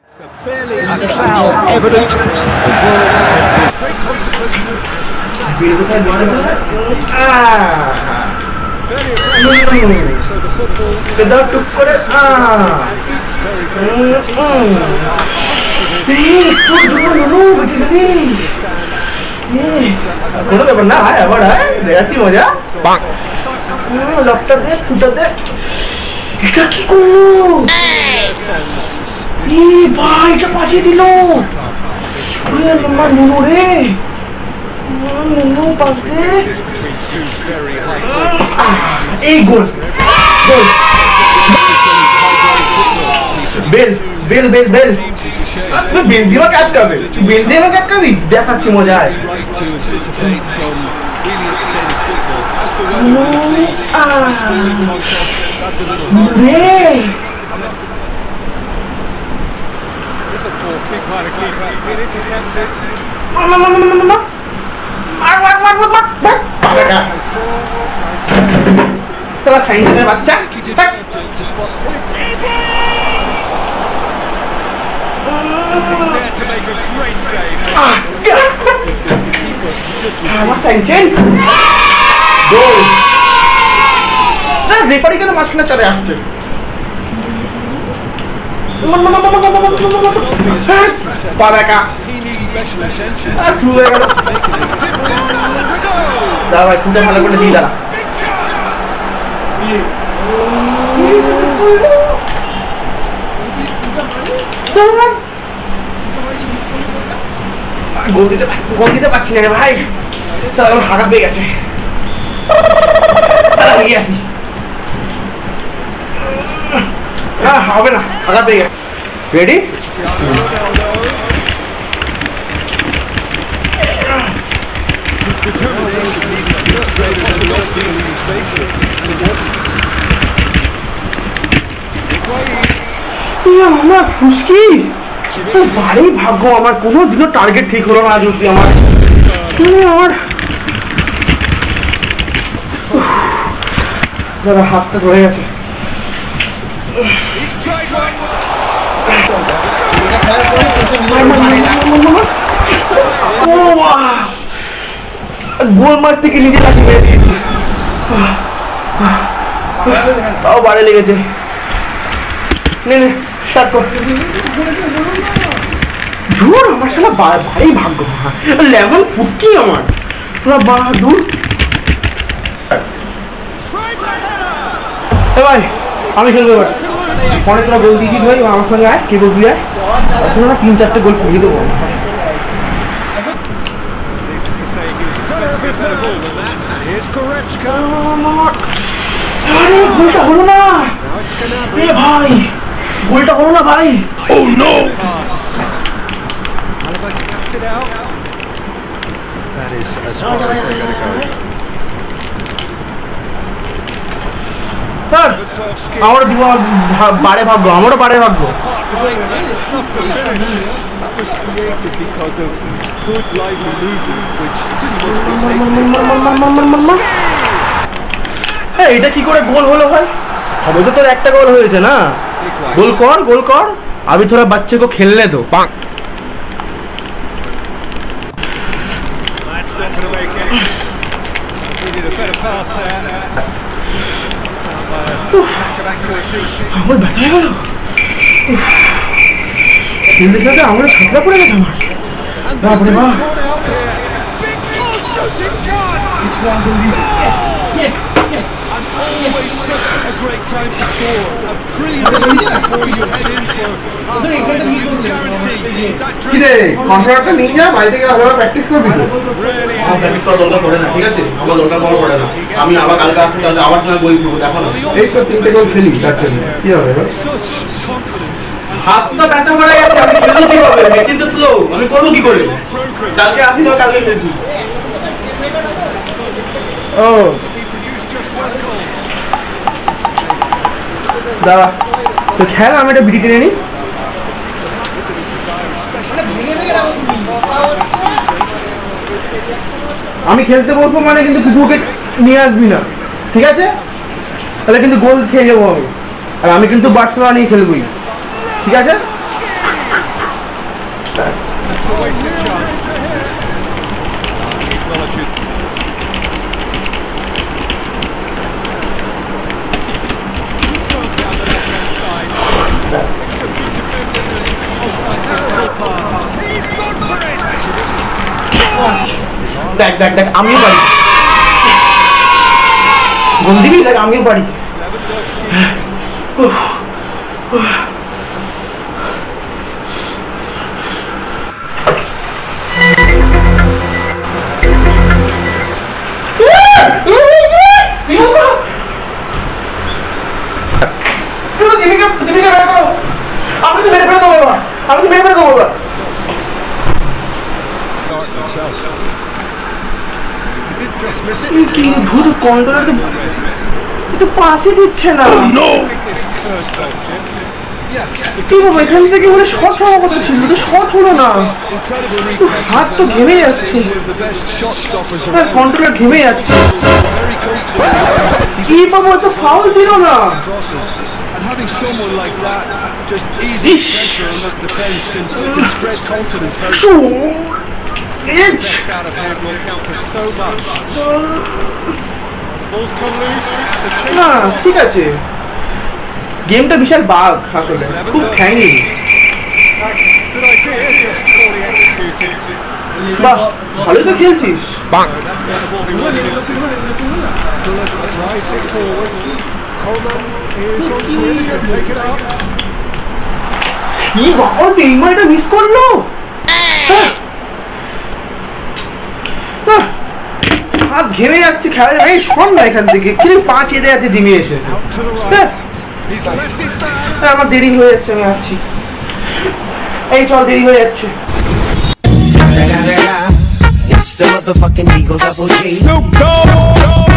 Barely a cloud evident. Great consequence. So the football without to put it কোনো ব্যাপার না আবার দেখাচ্ছি মজা লকটা দে ছুটা দে এটা কি করলো ভাই এটা পাঠিয়ে দিল নুনু রে নুনু পাশ দে এই গোল গোল বেল বেল বেল বেল বেলজিমা কাটকাবে বেলজিমা কাটকাবি দেখাচ্ছি মজায় चला साइंस बच्चा रेफारी के माঝখানে চলে আসছে পারাকা দাঁড়া খুঁটে ভালো করে দিয়ে দাঁড়া গোল দিতে পারছি না রে ভাই তাহলে আমার হাঁকা পেয়ে গেছে তাহলে আসি হবে না হাঁকা পেয়ে গেছে রেডি আমার ফুসকি ভারী ভাগ্য আমার কোনো দিনও টার্গেট ঠিক হলো না আজ অব্দি আমার দাদা হাতটা ধরে গেছে গোল মারতে গিয়ে নিজে লাঠি মেরে দিয়েছি তাও বাড়ে লেগেছে নে নে স্টার্ট কর ধুর আমার সালা ভারী ভাগ্য লেমন ফুসকি আমার পুরো বাহাদুর ভাই আমি খেলবো এবার ফোনে তোরা গোল দিয়েছিস ভাই আমার সঙ্গে আয় কে গোল দিয়ে এখন না 3-4টে গোল করিয়ে দেবো আরে গোলটা হলো না এ ভাই গোলটা হলো না ভাই oh no that is as far as they're going to go. Sir আমার বারে ভাগ্য আমারও বারে ভাগ্য That was created because of good lively movement which এটা কি করে গোল হলো ভাই হবে তো তোর একটা গোল হয়েছে না গোল কর अभी थोड़ा बच्चे को खेलने दो ব্যথা হয়ে গেল খেলতে আমার ছাতরা পড়ে গেছে আমার বাপরে বাপ always such a great time to score. A brilliant finish before you head in for half-time. You can guarantee that dream. কন্ট্রাক্টটা নিয়ে যা বাইরে থেকে আবার প্র্যাকটিস করবি তো প্র্যাকটিস করা দরকার পড়ে না ঠিক আছে আমার দরকার পড়ে না আমি আবার কালকে আসলে আবার তোমায় বই করব দেখো না এই সব তিনটে গোল খেলি তার জন্য কি হবে হাতটা ব্যথা করে গেছে আমি খেলবো কি হবে মেশিন তো স্লো আমি করব কি করে কালকে আসি তো কালকে খেলছি ও দাদা তো খেলা আমি এটা বিটি টেনে নিই আমি খেলতে বসবো মানে কিন্তু কুকুরকে নিয়ে আসবি না ঠিক আছে তাহলে কিন্তু গোল খেয়ে যাবো আমি আর আমি কিন্তু বার্সেলোনা নিয়ে খেলবই ঠিক আছে a wasted chance. Acknowledging. দেখ দেখ দেখ আমিও পারি গোল দিবি দেখ আমিও পারি আপনি তো মেরে ফেলে দেবো এবার আমি তো মেরে ফেলে দেবো এবার পাশে দিচ্ছে না কি বাবু এখান থেকে বলে শর্ট হওয়ার কথা ছিল তো শর্ট হলো না হাত তো ঘেমে যাচ্ছে কন্ট্রোলার ঘেমে যাচ্ছে কি বাবু এত ফাউল দিল না না ঠিক আছে গেমটা বিশাল বাগ আসলে খুব হ্যাঙ্গিং বাহ ভালোই তো খেলছিস কি বাবা নেইমার এটা মিস করলো হাত ঘেমে যাচ্ছে খেলা এই শোন না এখান থেকে কি 5 এড়ে আছে জিমে এসেছে আমার দেরি হয়ে যাচ্ছে আমি আসছি এই চল দেরি হয়ে যাচ্ছে It's the motherfucking Eagle Double G. Snoop Dogg.